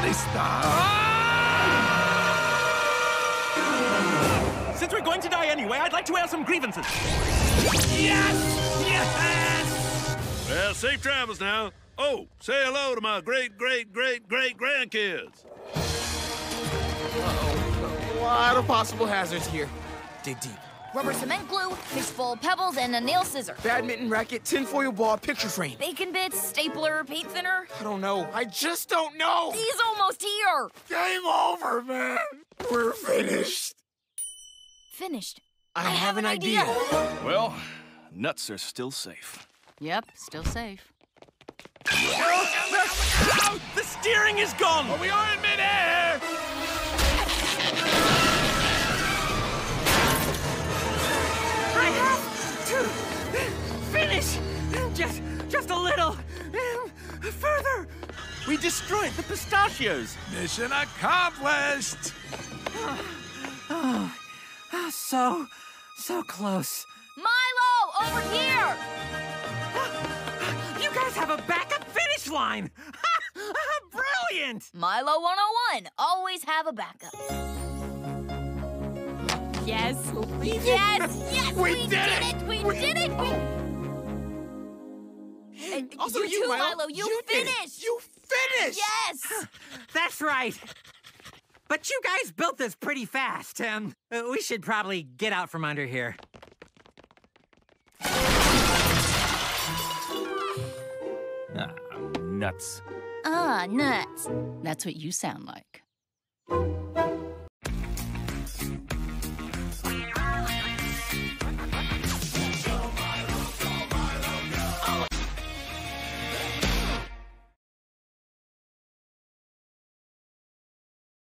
Since we're going to die anyway, I'd like to air some grievances. Yes! Yes! Well, safe travels now. Oh, say hello to my great-great-great-great-grandkids. A lot of possible hazards here. Dig deep. Rubber cement glue, fishbowl pebbles, and a nail scissor. Badminton racket, tinfoil ball, picture frame. Bacon bits, stapler, paint thinner. I don't know. I just don't know. He's almost here. Game over, man. We're finished. Finished. I have an idea. Well, nuts are still safe. Yep, still safe. The steering is gone! We are in midair! I have to finish just a little further. We destroyed the pistachios. Mission accomplished! So close. Milo, over here! You guys have a backup finish line. Brilliant! Milo 101, always have a backup. Yes. Yes! We did it! We did it! And Also, you too, Milo. Milo, you did it. finished! You finished! Yes! That's right. But you guys built this pretty fast. We should probably get out from under here. Nuts. Ah, nuts. That's what you sound like.